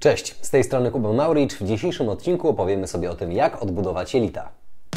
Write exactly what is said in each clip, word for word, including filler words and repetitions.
Cześć, z tej strony Kuba Mauricz. W dzisiejszym odcinku opowiemy sobie o tym, jak odbudować jelita.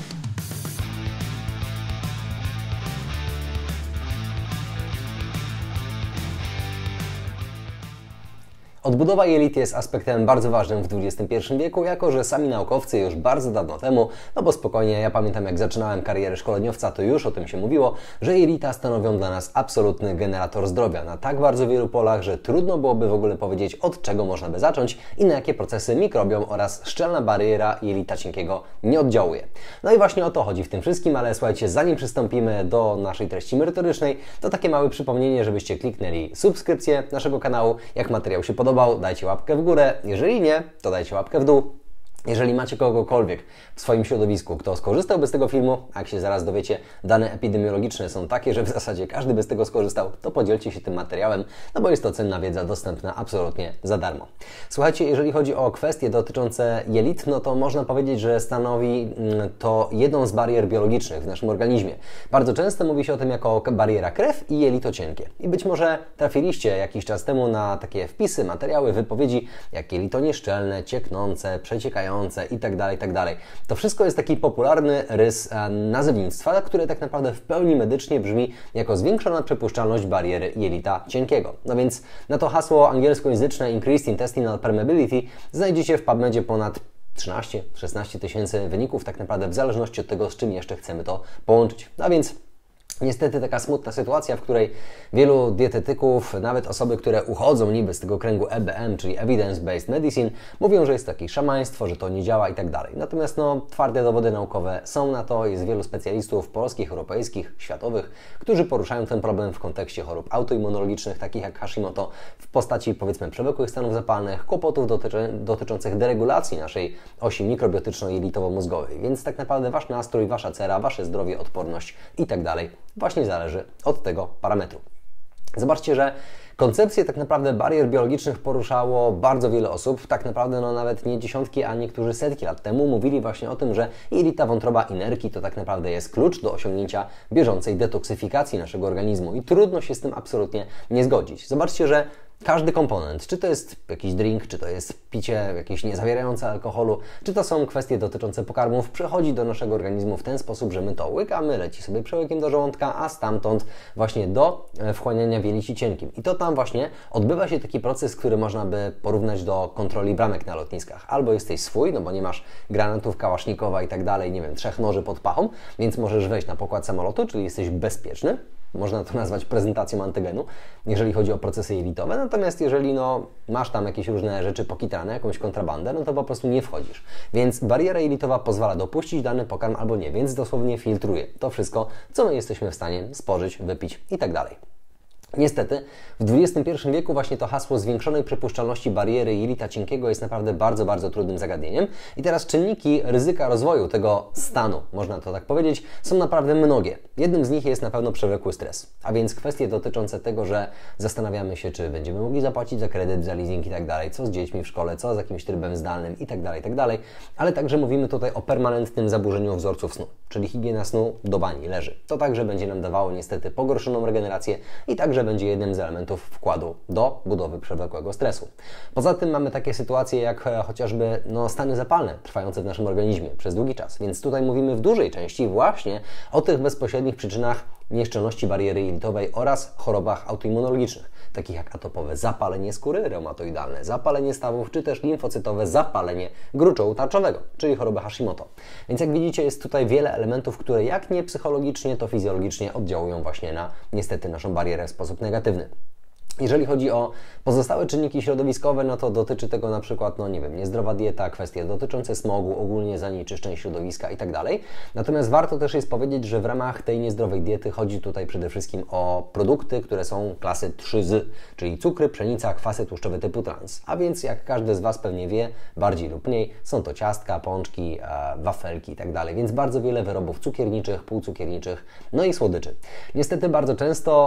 Odbudowa jelit jest aspektem bardzo ważnym w dwudziestym pierwszym wieku, jako że sami naukowcy już bardzo dawno temu, no bo spokojnie, ja pamiętam jak zaczynałem karierę szkoleniowca, to już o tym się mówiło, że jelita stanowią dla nas absolutny generator zdrowia na tak bardzo wielu polach, że trudno byłoby w ogóle powiedzieć, od czego można by zacząć i na jakie procesy mikrobiom oraz szczelna bariera jelita cienkiego nie oddziałuje. No i właśnie o to chodzi w tym wszystkim, ale słuchajcie, zanim przystąpimy do naszej treści merytorycznej, to takie małe przypomnienie, żebyście kliknęli subskrypcję naszego kanału, jak materiał się podoba, dajcie łapkę w górę, jeżeli nie, to dajcie łapkę w dół. Jeżeli macie kogokolwiek w swoim środowisku, kto skorzystałby z tego filmu, a jak się zaraz dowiecie, dane epidemiologiczne są takie, że w zasadzie każdy by z tego skorzystał, to podzielcie się tym materiałem, no bo jest to cenna wiedza dostępna absolutnie za darmo. Słuchajcie, jeżeli chodzi o kwestie dotyczące jelit, no to można powiedzieć, że stanowi to jedną z barier biologicznych w naszym organizmie. Bardzo często mówi się o tym jako bariera krew i jelito cienkie. I być może trafiliście jakiś czas temu na takie wpisy, materiały, wypowiedzi, jak jelito nieszczelne, cieknące, przeciekające, i tak dalej, i tak dalej. To wszystko jest taki popularny rys nazewnictwa, które tak naprawdę w pełni medycznie brzmi jako zwiększona przepuszczalność bariery jelita cienkiego. No więc na to hasło angielskojęzyczne Increased Intestinal Permeability znajdziecie w PubMedzie ponad trzynaście szesnaście tysięcy wyników, tak naprawdę w zależności od tego, z czym jeszcze chcemy to połączyć. A więc niestety taka smutna sytuacja, w której wielu dietetyków, nawet osoby, które uchodzą niby z tego kręgu E B M, czyli Evidence-Based Medicine, mówią, że jest to jakieś szamaństwo, że to nie działa i tak dalej. Natomiast no, twarde dowody naukowe są na to, jest wielu specjalistów polskich, europejskich, światowych, którzy poruszają ten problem w kontekście chorób autoimmunologicznych, takich jak Hashimoto, w postaci powiedzmy przewlekłych stanów zapalnych, kłopotów dotyczy, dotyczących deregulacji naszej osi mikrobiotyczno-jelitowo-mózgowej. Więc tak naprawdę Wasz nastrój, Wasza cera, Wasze zdrowie, odporność i tak dalej właśnie zależy od tego parametru. Zobaczcie, że koncepcję tak naprawdę barier biologicznych poruszało bardzo wiele osób, tak naprawdę no nawet nie dziesiątki, a niektórzy setki lat temu mówili właśnie o tym, że jelita, wątroba i nerki to tak naprawdę jest klucz do osiągnięcia bieżącej detoksyfikacji naszego organizmu i trudno się z tym absolutnie nie zgodzić. Zobaczcie, że każdy komponent, czy to jest jakiś drink, czy to jest picie jakieś niezawierające alkoholu, czy to są kwestie dotyczące pokarmów, przechodzi do naszego organizmu w ten sposób, że my to łykamy, leci sobie przełykiem do żołądka, a stamtąd właśnie do wchłaniania w jelicie cienkim. I to tam właśnie odbywa się taki proces, który można by porównać do kontroli bramek na lotniskach. Albo jesteś swój, no bo nie masz granatów kałasznikowa i tak dalej, nie wiem, trzech noży pod pachą, więc możesz wejść na pokład samolotu, czyli jesteś bezpieczny. Można to nazwać prezentacją antygenu, jeżeli chodzi o procesy jelitowe. Natomiast jeżeli no, masz tam jakieś różne rzeczy pokitrane, jakąś kontrabandę, no to po prostu nie wchodzisz. Więc bariera jelitowa pozwala dopuścić dany pokarm albo nie, więc dosłownie filtruje to wszystko, co my jesteśmy w stanie spożyć, wypić i tak dalej. Niestety, w dwudziestym pierwszym wieku właśnie to hasło zwiększonej przepuszczalności bariery jelita cienkiego jest naprawdę bardzo, bardzo trudnym zagadnieniem. I teraz czynniki ryzyka rozwoju tego stanu, można to tak powiedzieć, są naprawdę mnogie. Jednym z nich jest na pewno przewlekły stres, a więc kwestie dotyczące tego, że zastanawiamy się, czy będziemy mogli zapłacić za kredyt, za leasing i tak dalej, co z dziećmi w szkole, co z jakimś trybem zdalnym i tak dalej, i tak dalej. Ale także mówimy tutaj o permanentnym zaburzeniu wzorców snu, czyli higiena snu do bani leży. To także będzie nam dawało niestety pogorszoną regenerację i także będzie jednym z elementów wkładu do budowy przewlekłego stresu. Poza tym mamy takie sytuacje jak e, chociażby no, stany zapalne trwające w naszym organizmie przez długi czas, więc tutaj mówimy w dużej części właśnie o tych bezpośrednich przyczynach nieszczelności bariery jelitowej oraz chorobach autoimmunologicznych, takich jak atopowe zapalenie skóry, reumatoidalne zapalenie stawów, czy też limfocytowe zapalenie gruczołu tarczowego, czyli chorobę Hashimoto. Więc jak widzicie, jest tutaj wiele elementów, które jak nie psychologicznie, to fizjologicznie oddziałują właśnie na niestety naszą barierę w sposób negatywny. Jeżeli chodzi o pozostałe czynniki środowiskowe, no to dotyczy tego na przykład, no nie wiem, niezdrowa dieta, kwestie dotyczące smogu, ogólnie zanieczyszczeń środowiska i tak dalej. Natomiast warto też jest powiedzieć, że w ramach tej niezdrowej diety chodzi tutaj przede wszystkim o produkty, które są klasy trzy Z, czyli cukry, pszenica, kwasy tłuszczowe typu trans. A więc jak każdy z Was pewnie wie, bardziej lub mniej, są to ciastka, pączki, e, wafelki i tak dalej. Więc bardzo wiele wyrobów cukierniczych, półcukierniczych, no i słodyczy. Niestety bardzo często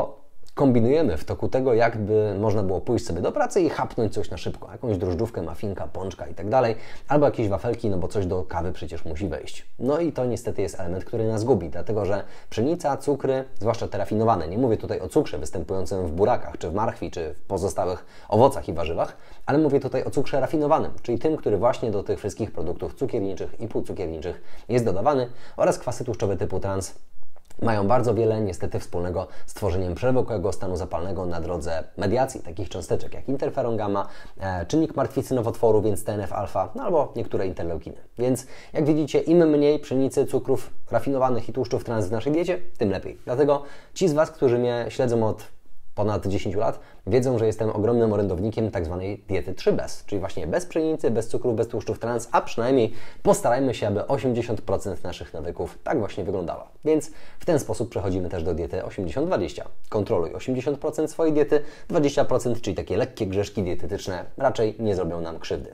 kombinujemy w toku tego, jakby można było pójść sobie do pracy i chapnąć coś na szybko, jakąś drożdżówkę, mafinka, pączka i tak dalej, albo jakieś wafelki, no bo coś do kawy przecież musi wejść. No i to niestety jest element, który nas gubi, dlatego że pszenica, cukry, zwłaszcza te rafinowane, nie mówię tutaj o cukrze występującym w burakach, czy w marchwi, czy w pozostałych owocach i warzywach, ale mówię tutaj o cukrze rafinowanym, czyli tym, który właśnie do tych wszystkich produktów cukierniczych i półcukierniczych jest dodawany, oraz kwasy tłuszczowe typu trans, mają bardzo wiele niestety wspólnego z tworzeniem przewlekłego stanu zapalnego na drodze mediacji takich cząsteczek jak interferon gamma, e, czynnik martwicy nowotworu, więc T N F alfa, no albo niektóre interleukiny. Więc jak widzicie, im mniej pszenicy, cukrów rafinowanych i tłuszczów trans w naszej diecie, tym lepiej. Dlatego ci z Was, którzy mnie śledzą od ponad dziesięć lat, wiedzą, że jestem ogromnym orędownikiem tak zwanej diety trzy bez, czyli właśnie bez pszenicy, bez cukru, bez tłuszczów trans, a przynajmniej postarajmy się, aby osiemdziesiąt procent naszych nawyków tak właśnie wyglądała. Więc w ten sposób przechodzimy też do diety osiemdziesiąt dwadzieścia. Kontroluj osiemdziesiąt procent swojej diety, dwadzieścia procent, czyli takie lekkie grzeszki dietetyczne, raczej nie zrobią nam krzywdy.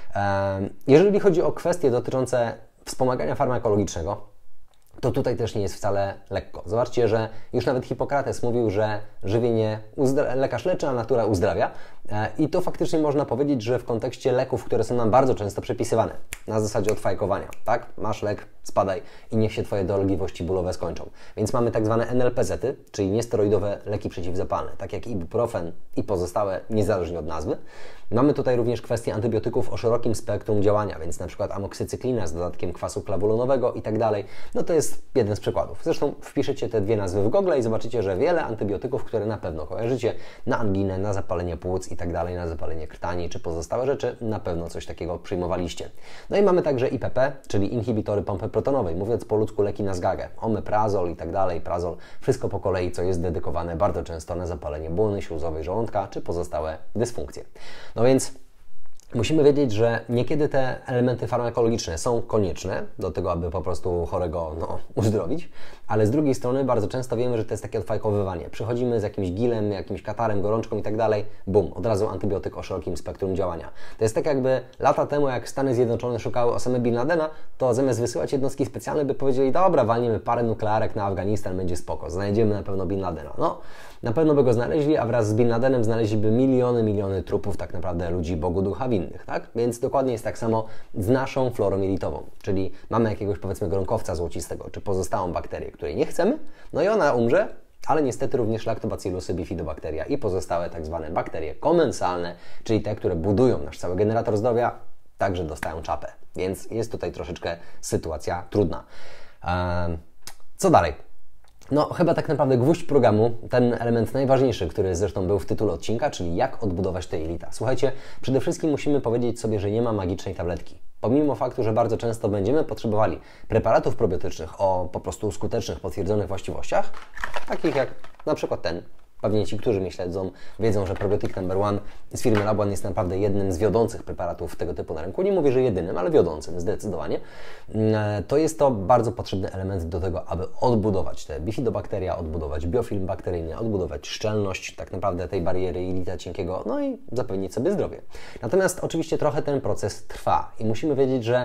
Jeżeli chodzi o kwestie dotyczące wspomagania farmakologicznego, to tutaj też nie jest wcale lekko. Zobaczcie, że już nawet Hipokrates mówił, że żywienie lekarz leczy, a natura uzdrawia. I to faktycznie można powiedzieć, że w kontekście leków, które są nam bardzo często przepisywane, na zasadzie odfajkowania, tak? Masz lek, spadaj i niech się Twoje dolegliwości bólowe skończą. Więc mamy tak zwane N L P Z-y, czyli niesteroidowe leki przeciwzapalne, tak jak ibuprofen i pozostałe, niezależnie od nazwy. Mamy tutaj również kwestię antybiotyków o szerokim spektrum działania, więc na przykład amoksycyklina z dodatkiem kwasu klawulonowego i tak dalej. No to jest jeden z przykładów. Zresztą wpiszecie te dwie nazwy w Google i zobaczycie, że wiele antybiotyków, które na pewno kojarzycie, na anginę, na zapalenie płuc i tak dalej, na zapalenie krtani czy pozostałe rzeczy, na pewno coś takiego przyjmowaliście. No i mamy także I P P, czyli inhibitory pompy protonowej, mówiąc po ludzku leki na zgagę, omeprazol i tak dalej, prazol, wszystko po kolei, co jest dedykowane bardzo często na zapalenie błony śluzowej żołądka czy pozostałe dysfunkcje. No więc musimy wiedzieć, że niekiedy te elementy farmakologiczne są konieczne do tego, aby po prostu chorego no, uzdrowić, ale z drugiej strony bardzo często wiemy, że to jest takie odfajkowywanie. Przychodzimy z jakimś gilem, jakimś katarem, gorączką i tak dalej, bum, od razu antybiotyk o szerokim spektrum działania. To jest tak jakby lata temu, jak Stany Zjednoczone szukały Osamy Bin Ladena, to zamiast wysyłać jednostki specjalne, by powiedzieli, dobra, walniemy parę nuklearek na Afganistan, będzie spoko, znajdziemy na pewno Bin Ladena. No, na pewno by go znaleźli, a wraz z Bin Ladenem znaleźliby miliony, miliony trupów tak naprawdę ludzi Bogu ducha winnych, tak? Więc dokładnie jest tak samo z naszą florą jelitową, czyli mamy jakiegoś powiedzmy gronkowca złocistego, czy pozostałą bakterię, której nie chcemy, no i ona umrze, ale niestety również Lactobacillusy bifidobakteria i pozostałe tak zwane bakterie komensalne, czyli te, które budują nasz cały generator zdrowia, także dostają czapę. Więc jest tutaj troszeczkę sytuacja trudna. Ehm, co dalej? No, chyba tak naprawdę gwóźdź programu, ten element najważniejszy, który zresztą był w tytule odcinka, czyli jak odbudować te jelita. Słuchajcie, przede wszystkim musimy powiedzieć sobie, że nie ma magicznej tabletki. Pomimo faktu, że bardzo często będziemy potrzebowali preparatów probiotycznych o po prostu skutecznych, potwierdzonych właściwościach, takich jak na przykład ten. Pewnie ci, którzy mnie śledzą, wiedzą, że probiotyk number one z firmy Labuan jest naprawdę jednym z wiodących preparatów tego typu na rynku. Nie mówię, że jedynym, ale wiodącym zdecydowanie. To jest to bardzo potrzebny element do tego, aby odbudować te bifidobakteria, odbudować biofilm bakteryjny, odbudować szczelność tak naprawdę tej bariery jelita cienkiego, no i zapewnić sobie zdrowie. Natomiast oczywiście trochę ten proces trwa i musimy wiedzieć, że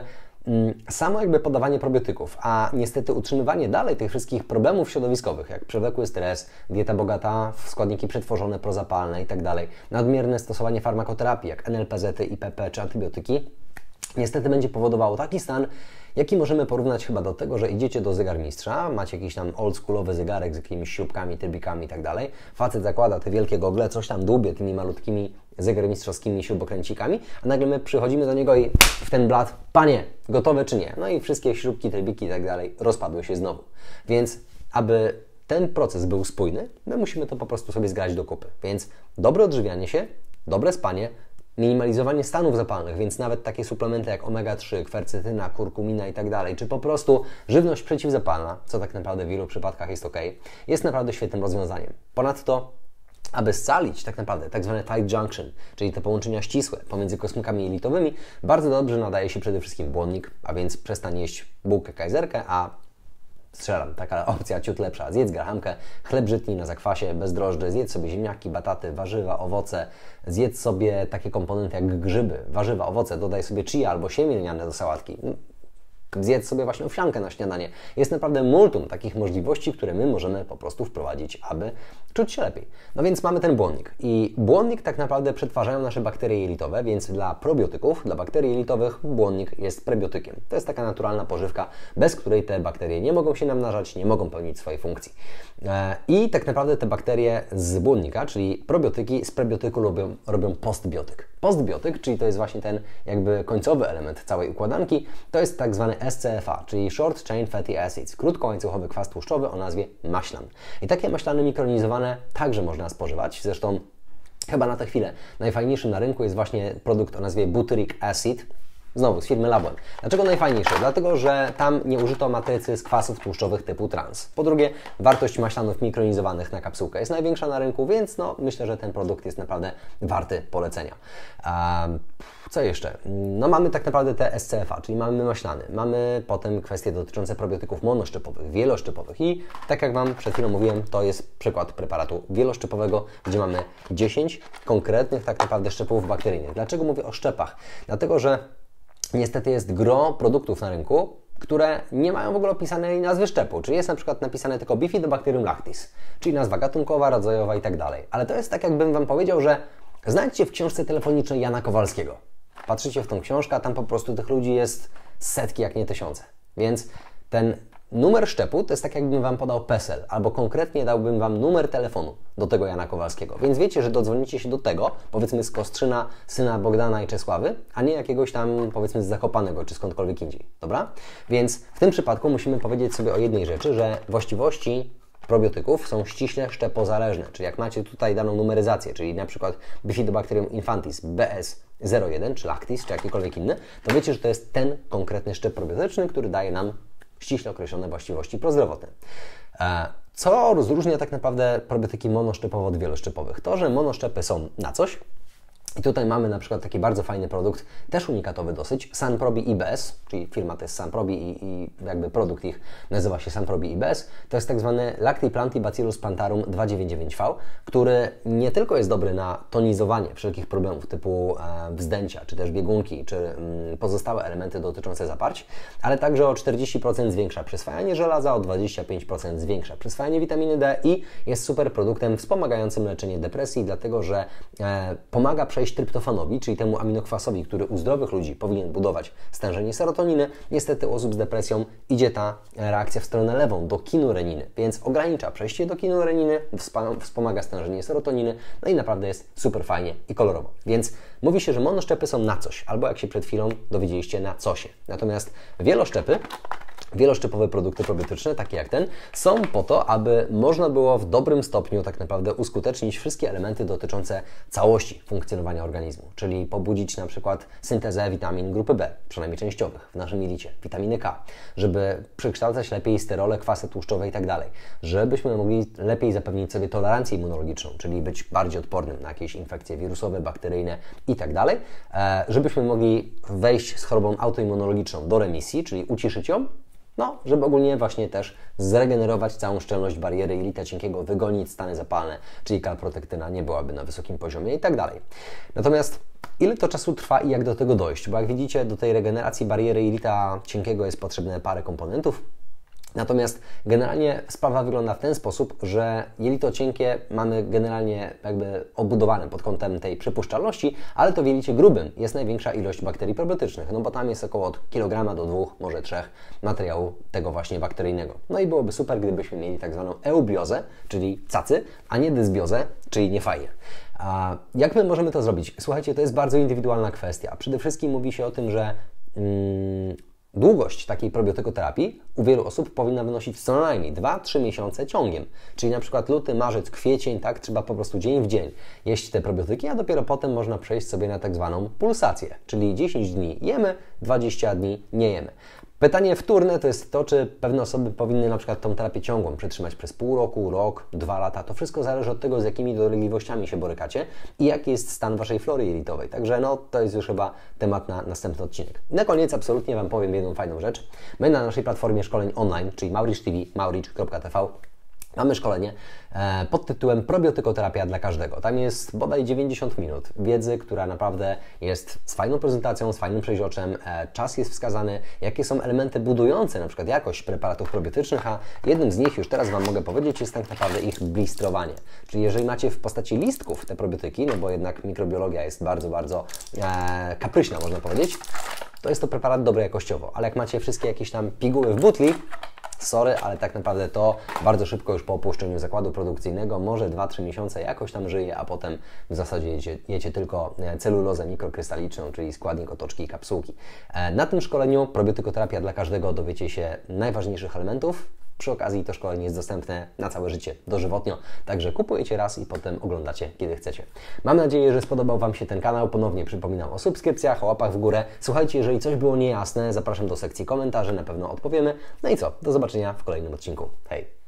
samo jakby podawanie probiotyków, a niestety utrzymywanie dalej tych wszystkich problemów środowiskowych, jak przewlekły stres, dieta bogata w składniki przetworzone, prozapalne i tak dalej, nadmierne stosowanie farmakoterapii, jak N L P Z-y, I P P czy antybiotyki, niestety będzie powodowało taki stan, jaki możemy porównać chyba do tego, że idziecie do zegarmistrza, macie jakiś tam oldschoolowy zegarek z jakimiś śrubkami, trybikami i tak dalej, facet zakłada te wielkie gogle, coś tam dłubie tymi malutkimi zegarmistrzowskimi śrubokręcikami, a nagle my przychodzimy do niego i w ten blat, panie, gotowe czy nie? No i wszystkie śrubki, trybiki i tak dalej rozpadły się znowu. Więc aby ten proces był spójny, my musimy to po prostu sobie zgrać do kupy. Więc dobre odżywianie się, dobre spanie, minimalizowanie stanów zapalnych, więc nawet takie suplementy jak omega trzy, kwercetyna, kurkumina i tak dalej, czy po prostu żywność przeciwzapalna, co tak naprawdę w wielu przypadkach jest ok, jest naprawdę świetnym rozwiązaniem. Ponadto, aby scalić tak naprawdę tak zwane tight junction, czyli te połączenia ścisłe pomiędzy kosmykami jelitowymi, bardzo dobrze nadaje się przede wszystkim błonnik, a więc przestań jeść bułkę kajzerkę, a strzelam, taka opcja ciut lepsza. Zjedz grachankę, chleb żytni na zakwasie, bez drożdży, zjedz sobie ziemniaki, bataty, warzywa, owoce, zjedz sobie takie komponenty jak grzyby, warzywa, owoce, dodaj sobie chia albo siemię lniane do sałatki. zjedz sobie właśnie owsiankę na śniadanie. Jest naprawdę multum takich możliwości, które my możemy po prostu wprowadzić, aby czuć się lepiej. No więc mamy ten błonnik i błonnik tak naprawdę przetwarzają nasze bakterie jelitowe, więc dla probiotyków, dla bakterii jelitowych błonnik jest prebiotykiem. To jest taka naturalna pożywka, bez której te bakterie nie mogą się namnażać, nie mogą pełnić swojej funkcji. I tak naprawdę te bakterie z błonnika, czyli probiotyki z prebiotyku robią, robią postbiotyk. Postbiotyk, czyli to jest właśnie ten jakby końcowy element całej układanki, to jest tak zwany S C F A, czyli Short Chain Fatty Acids, krótkołańcuchowy kwas tłuszczowy o nazwie maślan. I takie maślany mikronizowane także można spożywać, zresztą chyba na tę chwilę najfajniejszym na rynku jest właśnie produkt o nazwie Butyric Acid, znowu z firmy Labuan. Dlaczego najfajniejszy? Dlatego, że tam nie użyto matrycy z kwasów tłuszczowych typu trans. Po drugie, wartość maślanów mikronizowanych na kapsułkę jest największa na rynku, więc no, myślę, że ten produkt jest naprawdę warty polecenia. Um, co jeszcze? No mamy tak naprawdę te S C F A, czyli mamy maślany. Mamy potem kwestie dotyczące probiotyków monoszczepowych, wieloszczepowych i tak jak Wam przed chwilą mówiłem, to jest przykład preparatu wieloszczepowego, gdzie mamy dziesięć konkretnych tak naprawdę szczepów bakteryjnych. Dlaczego mówię o szczepach? Dlatego, że niestety jest gro produktów na rynku, które nie mają w ogóle opisanej nazwy szczepu, czyli jest na przykład napisane tylko Bifidobacterium lactis, czyli nazwa gatunkowa, rodzajowa i tak dalej. Ale to jest tak, jakbym Wam powiedział, że znajdźcie w książce telefonicznej Jana Kowalskiego. Patrzycie w tą książkę, a tam po prostu tych ludzi jest setki, jak nie tysiące. Więc ten numer szczepu to jest tak, jakbym Wam podał PESEL, albo konkretnie dałbym Wam numer telefonu do tego Jana Kowalskiego. Więc wiecie, że dodzwonicie się do tego, powiedzmy z Kostrzyna, syna Bogdana i Czesławy, a nie jakiegoś tam, powiedzmy z Zakopanego, czy skądkolwiek indziej. Dobra? Więc w tym przypadku musimy powiedzieć sobie o jednej rzeczy, że właściwości probiotyków są ściśle szczepozależne. Czyli jak macie tutaj daną numeryzację, czyli na przykład Bifidobacterium infantis B S zero jeden, czy lactis, czy jakikolwiek inny, to wiecie, że to jest ten konkretny szczep probiotyczny, który daje nam ściśle określone właściwości prozdrowotne. Co rozróżnia tak naprawdę probiotyki monoszczepowe od wieloszczepowych? To, że monoszczepy są na coś. I tutaj mamy na przykład taki bardzo fajny produkt, też unikatowy dosyć, Sunprobi I B S, czyli firma to jest Sunprobi i, i jakby produkt ich nazywa się Sunprobi I B S. To jest tak zwany Lactiplanti-Bacillus plantarum dwieście dziewięćdziesiąt dziewięć V, który nie tylko jest dobry na tonizowanie wszelkich problemów typu e, wzdęcia, czy też biegunki, czy mm, pozostałe elementy dotyczące zaparć, ale także o czterdzieści procent zwiększa przyswajanie żelaza, o dwadzieścia pięć procent zwiększa przyswajanie witaminy D i jest super produktem wspomagającym leczenie depresji, dlatego że e, pomaga przejść tryptofanowi, czyli temu aminokwasowi, który u zdrowych ludzi powinien budować stężenie serotoniny. Niestety u osób z depresją idzie ta reakcja w stronę lewą, do kinureniny, więc ogranicza przejście do kinureniny, wspomaga stężenie serotoniny, no i naprawdę jest super fajnie i kolorowo. Więc mówi się, że monoszczepy są na coś, albo jak się przed chwilą dowiedzieliście, na cosie. Natomiast wieloszczepy, wieloszczepowe produkty probiotyczne, takie jak ten, są po to, aby można było w dobrym stopniu tak naprawdę uskutecznić wszystkie elementy dotyczące całości funkcjonowania organizmu, czyli pobudzić na przykład syntezę witamin grupy B, przynajmniej częściowych w naszym jelicie, witaminy K, żeby przekształcać lepiej sterole, kwasy tłuszczowe i tak dalej, żebyśmy mogli lepiej zapewnić sobie tolerancję immunologiczną, czyli być bardziej odpornym na jakieś infekcje wirusowe, bakteryjne i tak dalej, żebyśmy mogli wejść z chorobą autoimmunologiczną do remisji, czyli uciszyć ją, no, żeby ogólnie właśnie też zregenerować całą szczelność bariery jelita cienkiego, wygonić stany zapalne, czyli kalprotektyna nie byłaby na wysokim poziomie i tak dalej. Natomiast ile to czasu trwa i jak do tego dojść? Bo jak widzicie, do tej regeneracji bariery jelita cienkiego jest potrzebne parę komponentów. Natomiast generalnie sprawa wygląda w ten sposób, że jelito cienkie mamy generalnie jakby obudowane pod kątem tej przepuszczalności, ale to w jelicie grubym jest największa ilość bakterii probiotycznych, no bo tam jest około od kilograma do dwóch, może trzech materiału tego właśnie bakteryjnego. No i byłoby super, gdybyśmy mieli tak zwaną eubiozę, czyli cacy, a nie dysbiozę, czyli niefajnie. A jak my możemy to zrobić? Słuchajcie, to jest bardzo indywidualna kwestia. Przede wszystkim mówi się o tym, że mm, długość takiej probiotykoterapii u wielu osób powinna wynosić co najmniej dwa trzy miesiące ciągiem. Czyli na przykład luty, marzec, kwiecień, tak, trzeba po prostu dzień w dzień jeść te probiotyki, a dopiero potem można przejść sobie na tak zwaną pulsację, czyli dziesięć dni jemy, dwadzieścia dni nie jemy. Pytanie wtórne to jest to, czy pewne osoby powinny na przykład tą terapię ciągłą przetrzymać przez pół roku, rok, dwa lata. To wszystko zależy od tego, z jakimi dolegliwościami się borykacie i jaki jest stan Waszej flory jelitowej. Także no, to jest już chyba temat na następny odcinek. Na koniec absolutnie Wam powiem jedną fajną rzecz. My na naszej platformie szkoleń online, czyli Mauricz T V, mauricz kropka t v, Mamy szkolenie e, pod tytułem Probiotykoterapia dla każdego. Tam jest bodaj dziewięćdziesiąt minut wiedzy, która naprawdę jest z fajną prezentacją, z fajnym przeźroczem. E, czas jest wskazany, jakie są elementy budujące na przykład jakość preparatów probiotycznych, a jednym z nich, już teraz Wam mogę powiedzieć, jest tak naprawdę ich blistrowanie. Czyli jeżeli macie w postaci listków te probiotyki, no bo jednak mikrobiologia jest bardzo, bardzo e, kapryśna, można powiedzieć, to jest to preparat dobry jakościowo. Ale jak macie wszystkie jakieś tam piguły w butli, sorry, ale tak naprawdę to bardzo szybko już po opuszczeniu zakładu produkcyjnego, może dwa trzy miesiące jakoś tam żyje, a potem w zasadzie jecie, jecie tylko celulozę mikrokrystaliczną, czyli składnik otoczki i kapsułki. Na tym szkoleniu Probiotykoterapia dla każdego dowiecie się najważniejszych elementów. Przy okazji to szkolenie jest dostępne na całe życie, dożywotnio, także kupujecie raz i potem oglądacie, kiedy chcecie. Mam nadzieję, że spodobał Wam się ten kanał. Ponownie przypominam o subskrypcjach, o łapach w górę. Słuchajcie, jeżeli coś było niejasne, zapraszam do sekcji komentarzy, na pewno odpowiemy. No i co? Do zobaczenia w kolejnym odcinku. Hej!